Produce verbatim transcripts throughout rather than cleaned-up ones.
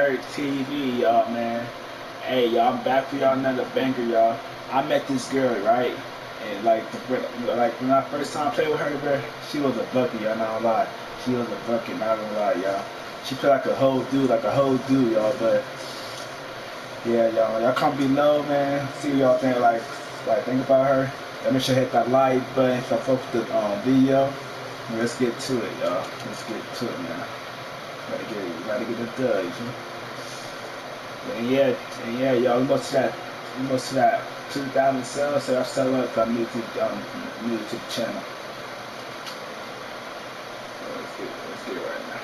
Perk T V, y'all, man. Hey, y'all, I'm back for y'all another banger, y'all. I met this girl, right? And like, the, like when I first time played with her, bro, she was a bucket, y'all. Not gonna lie, she was a bucket. Not gonna lie, y'all. She played like a whole dude, like a whole dude, y'all. But yeah, y'all, y'all come below, man. See what y'all think, like, like think about her. Y'all make sure you hit that like button if y'all fuck with the um, video. Let's get to it, y'all. Let's get to it, man. Gotta get, gotta get the dub, you know? And yeah, and yeah, y'all, we go to that, we go to that two thousand subs, so y'all sell up if I'm new to, um, new to the channel. So let's get, let's get it right now.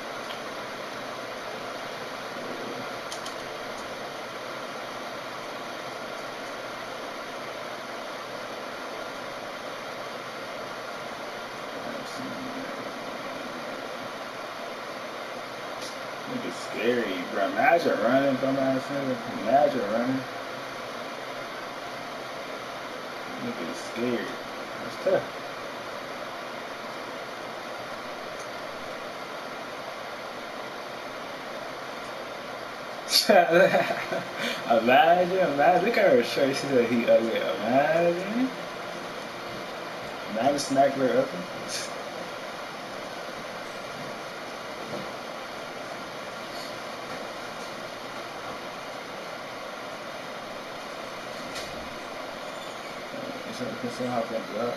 Nigga scary, bro. Imagine running, dumbass nigga. Imagine running. Nigga is scared. That's tough. Imagine, imagine. Look at her shirt. She said he ugly. Imagine. Imagine smacking her ugly. Isso é uma quantidade.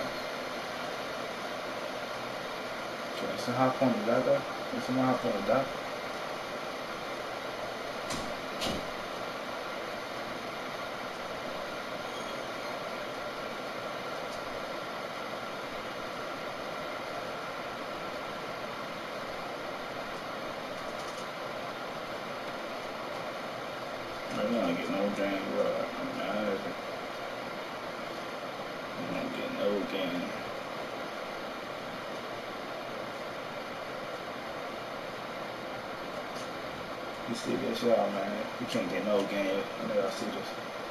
Isso é uma quantidade. Isso é uma quantidade. I'm not getting no game, bro. I'm not I'm not getting no game. You see this, y'all, man? You can't get no game. I know y'all see this.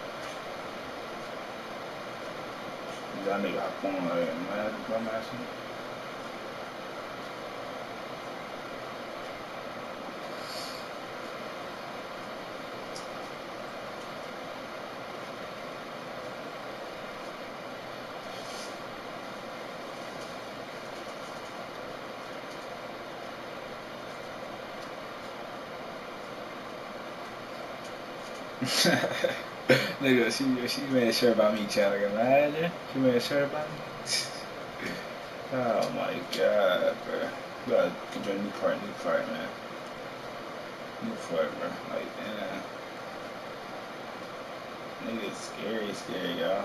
Y'all nigga hop on like, man, I'm asking. Nigga, she she made sure about me, child. Like, imagine she made sure about me. Oh my god, bro. You gotta get your new part, new part, man. New part, bro. Like, damn. Nigga, it's scary, scary, y'all.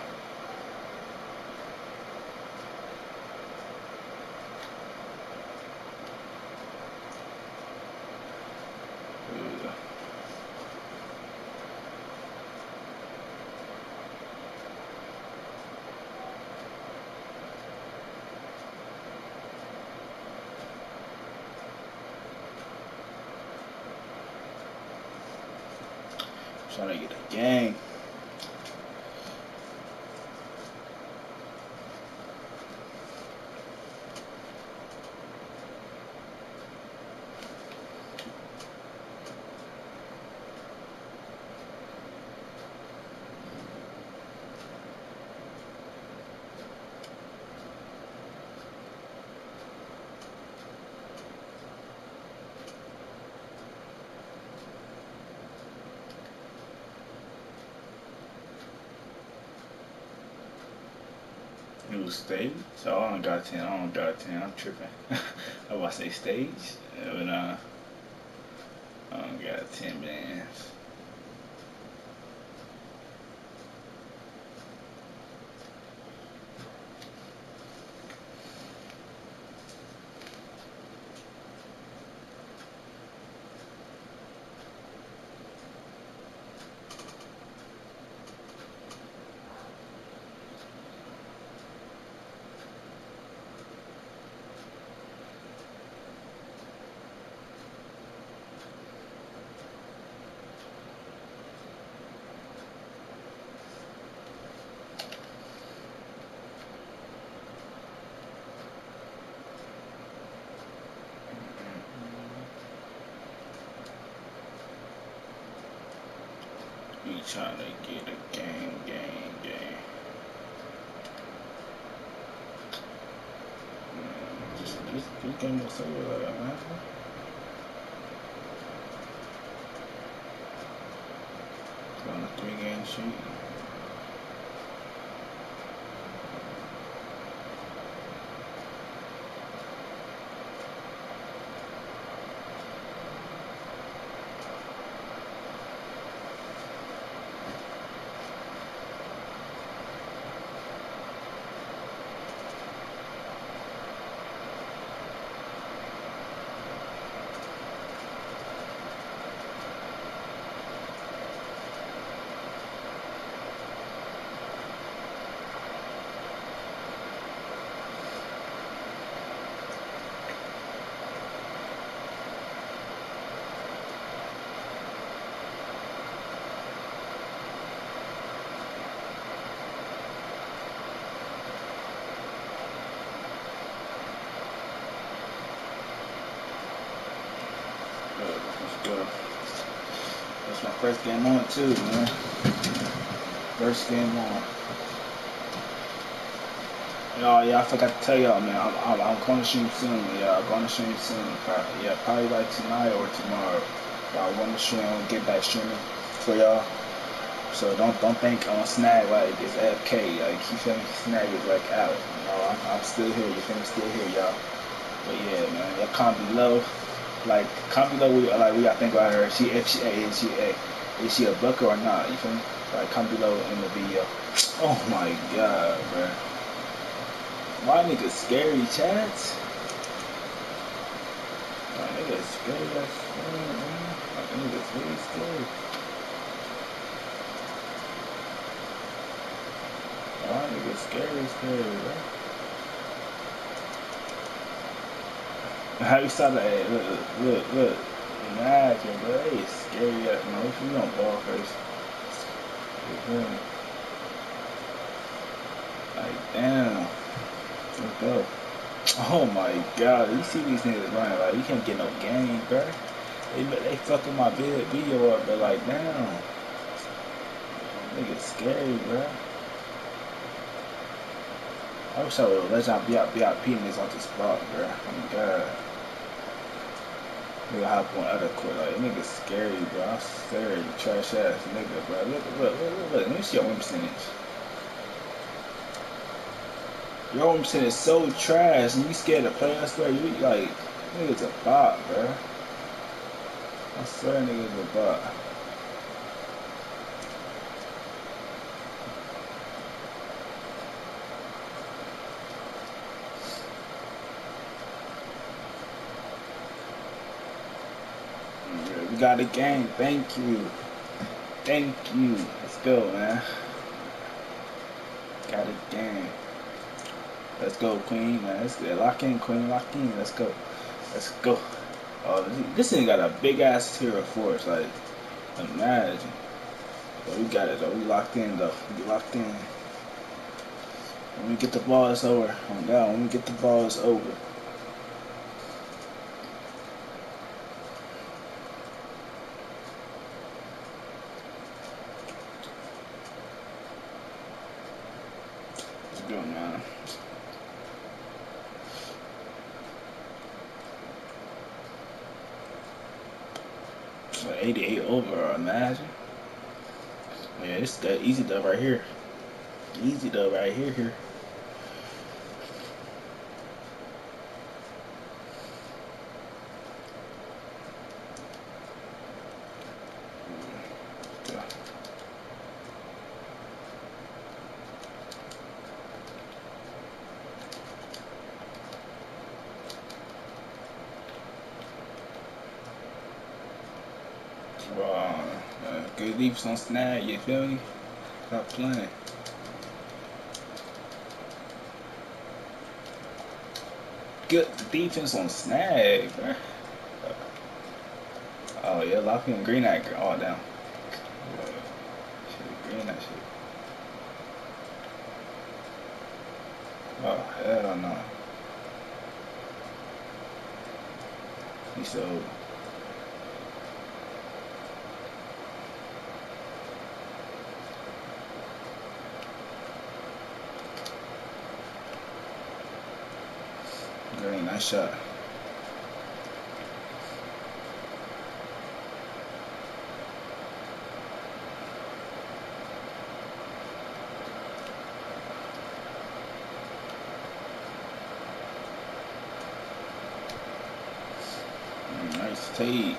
Trying to get a gang. New stage? So I don't got ten. I don't got ten. I'm tripping. I was about to say stage, but uh, I don't got ten bands. trying to get a game, game, game. Man, this, this, this game looks so good, like, man. It's on a three game streak. Let's go. That's my first game on too, man. First game on. Oh yeah, I forgot to tell y'all, man. I'm, I'm, I'm going to stream soon. Yeah, I'm going to stream soon. Probably, yeah, probably like tonight or tomorrow. I want to stream, get back streaming for y'all. So don't don't think on Snag like it's A F K. Like you feel me? Snag is like out. No, I'm, I'm still here. You feel me? Still here, y'all. But yeah, man. Y'all comment below. Like comment below. We like we gotta think about her. She if she is she a is she a bucker or not? You feel me? Like comment below in the video. Oh my god, bro. My niggas scary, chats. My niggas scary, that's scary, man. My niggas really scary. My niggas scary, scary, bro. How you saw that? Hey, look, look, look, look. Imagine, bro. They scary ass. Man, what you on ball first? You feel me? Like, damn. Let's go. Oh my god, you see these niggas running like you can't get no game, bro. They they fucking my video up, but like damn, niggas scary, bro. I wish I would let y'all be out, be out, P niggas off the spot, bro. Oh my god, nigga hop on other court like niggas scary, bro. I'm scary, trash ass nigga, bro. Look, look, look, look, look. Let me see your win percentage. Your win percentage is so trash, and you scared to play us, bro. You like niggas a bot, bro. I swear niggas a bot. We got a game. Thank you. Thank you. Let's go, man. Got a game. Let's go, Queen, man. Let's go. Lock in, Queen. Lock in. Let's go. Let's go. Oh, this thing got a big ass tier of force. Like, imagine. But we got it, though. We locked in, though. We locked in. When we get the ball, it's over. Oh, God. When we get the ball, it's over. Let's go, man. So eighty-eight over, imagine. Yeah, it's that easy dub right here. Easy dub right here, here. Wow, uh, good defense on Snag, you feel me? Stop playing. Good defense on Snag, bro. Oh yeah, lock in green that all down. Shit, green that shit. Oh hell no. He's so Nice shot. Nice take.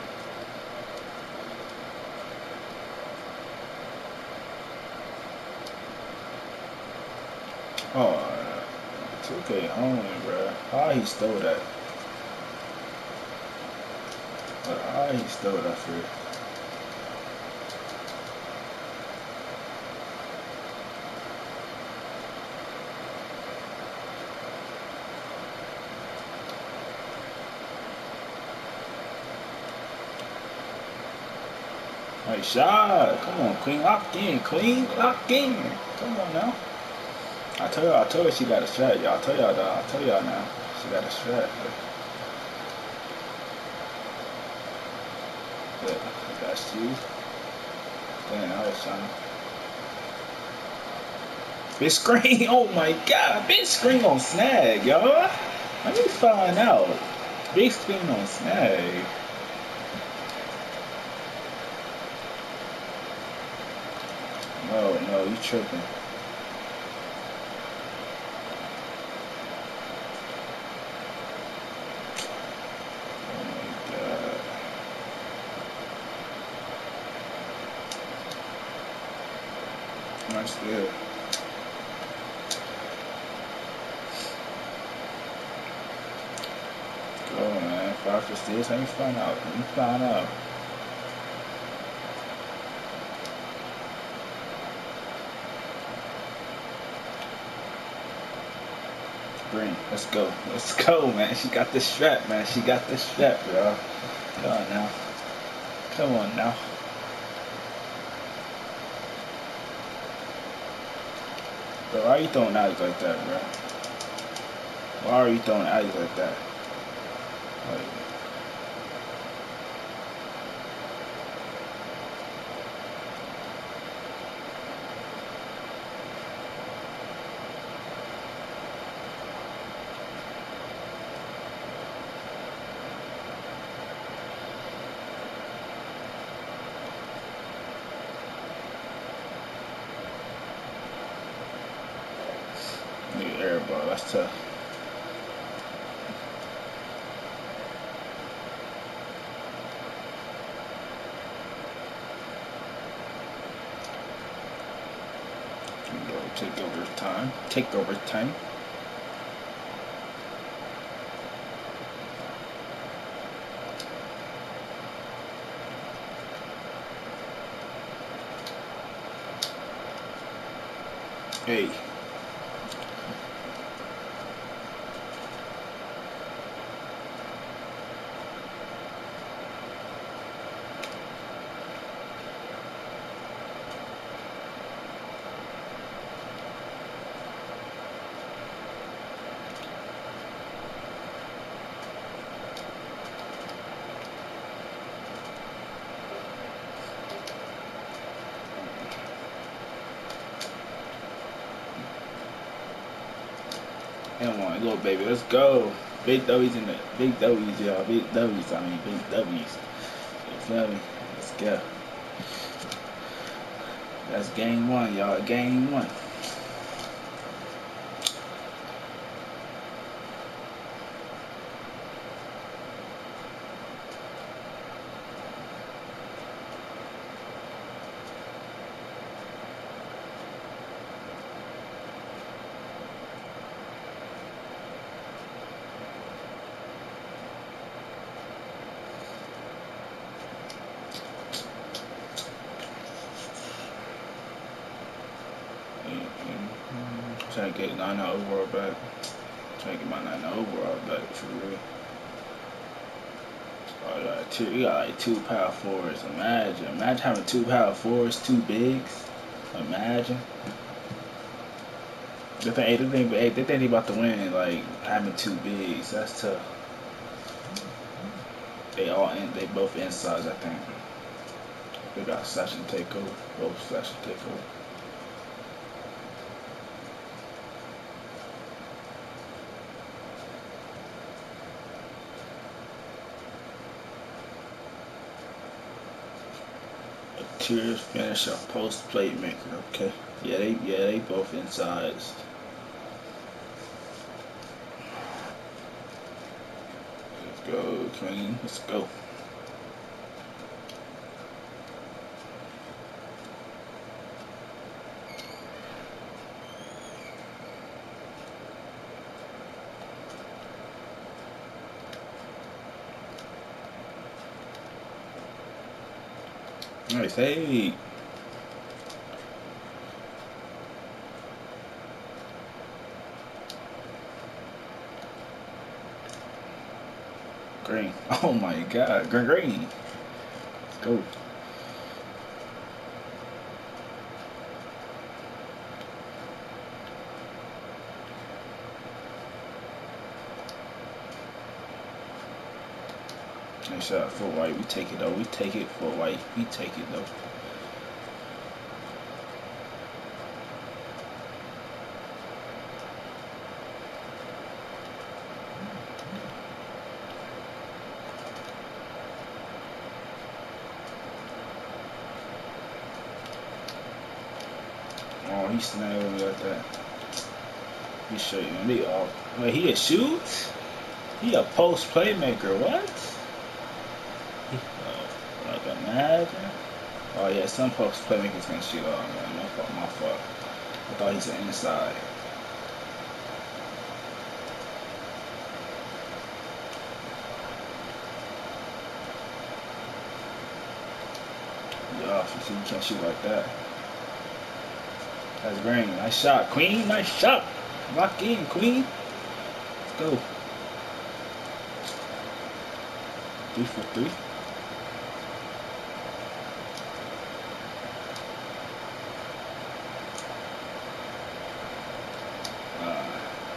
Oh, two K only, bro. How he stole that? How he stole that for? Nice shot. Come on, Queen. Lock in, Queen. Lock in. Come on now. I told y'all, I told her she got a strat, y'all. I told y'all, I told y'all now. She got a strat. But that's you. Damn, I was trying to. Big screen. Oh my god. Big screen on snag, y'all. Let me find out. Big screen on snag. No, no, you tripping. Oh my god. Nice deal. Go, man. Five for steals. Let me find out. Let me find out. Green. Let's go. Let's go, man. She got the strap, man. She got the strap, y'all. Come on now. Come on now. Bro, why are you throwing alleys like that, bro? Why are you throwing alleys like that? Like, nigga, air ball. That's tough. Take over time. Take over time. Hey. And one, little baby, let's go. Big W's in the big W's, y'all. Big W's, I mean big W's. You feel me? Let's go. That's game one, y'all. Game one. Trying to get nine overall back. Trying to get my nine overall back for real. Oh, you got two. You got like two power fours. Imagine, imagine having two power fours, two bigs. Imagine. The thing, the thing, hey, the thing about to win, like having two bigs. That's tough. They all in. They both insides, I think. They got slash and takeover. Both slash and takeover. Tears finisher, post playmaker. Okay. Yeah, they yeah they both insides. Let's go, Queen. Let's go. Nice. Hey. Green. Oh my God. Green. Green. Let's go. Nice shot for white. We take it though. We take it for white. We take it though. Oh, he snagged me like that. He show you me off. Wait, he a shoot? He a post playmaker. What? Oh, like imagine. Oh yeah, some post playmakers can shoot. Oh man, my fault. My fault. I thought he's an inside. Yeah, you see, you can't shoot like that. That's green. Nice shot, Queen. Nice shot. Lock in, Queen. Let's go. Three for three. Uh,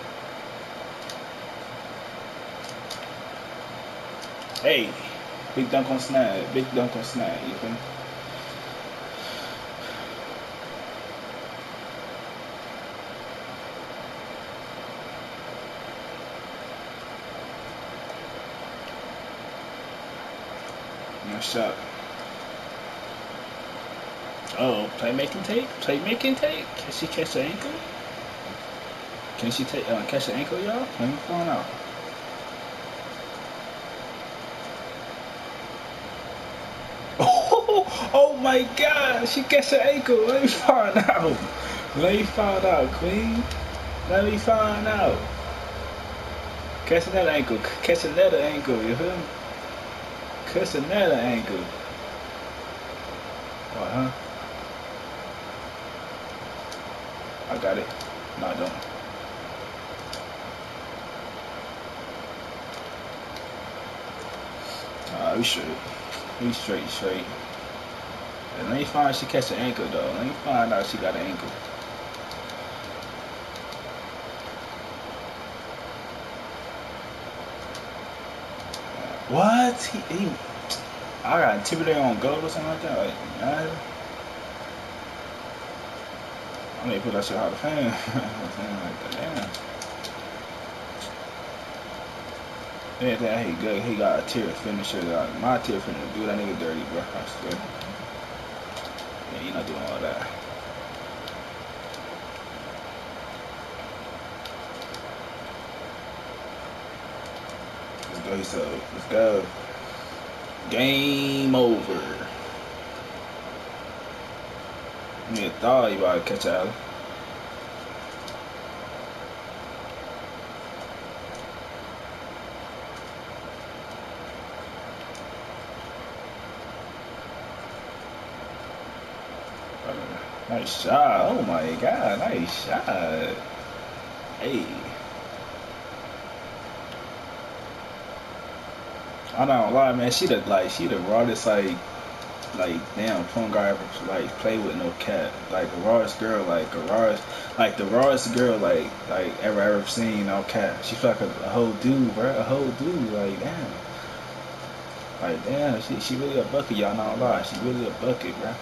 hey, big dunk on snag. Big dunk on snag. You feel me? Nice shot. Oh, playmaking take? Playmaking take? Can she catch the ankle? Can she take uh, catch the ankle, y'all? Let me find out. Oh, oh my God! She catch the ankle. Let me find out. Let me find out, Queen. Let me find out. Catch another ankle. Catch another ankle. You feel me? Catch another ankle. Uh huh. I got it. No, I don't. Alright, we straight. We straight, straight. And let me find out she catch an ankle though. Let me find out she got an ankle. What? He, he I got intimidated on goal or something like that. Like, man. I need to put that shit out of fame. Like, damn. Yeah, that he good. He got a tier finisher. Like, my tier finisher. Do that nigga dirty, bro. I swear. Yeah, you not doing all that. Let's go, so let's go. Game over. You thought you about to catch Allen. Nice shot. Oh my God. Nice shot. Hey. I'm not gonna lie, man. She the like she the rawest like like damn point guard ever like play with no cap. Like the rawest girl, like the rawest like the rawest girl like like ever ever seen no cap. She feel like a, a whole dude, bro. A whole dude. Like damn. Like damn. She she really a bucket. Y'all not gonna lie. She really a bucket, bro.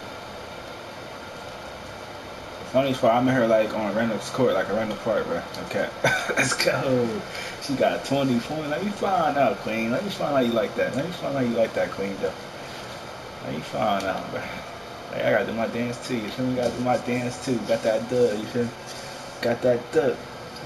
Funny part, I met her like on a random court, like a random part, bro. Okay, let's go. She got twenty points. Let me find out, Queen. Let me find out you like that. Let me find out you like that, Queen. Though. Let me find out, bro. Like, I gotta do my dance too, you feel me? Gotta do my dance too. Got that dub, you feel me? Got that dub.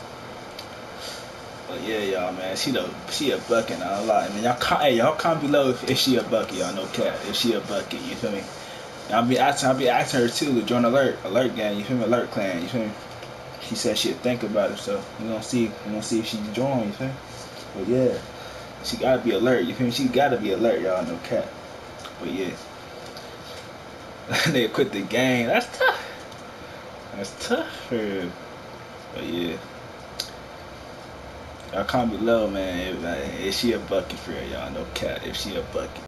But yeah, y'all, man, she the she a bucket, not a lot. I mean, y'all com- hey, y'all comment below if, if she a bucket, y'all no cap. If she a bucket, you feel me? And I'll be asking, I'll be asking her too to join alert, alert gang, you feel me? Alert clan, you feel me? She said she'd think about it, so we gonna see, we gonna see if she join, you feel me? But yeah, she gotta be alert, you feel me? She gotta be alert, y'all, no cap. But yeah, they quit the game. That's tough. That's tough for her. But yeah. Y'all comment below, man. If, if she a bucket for real, y'all no cap. If she a bucket.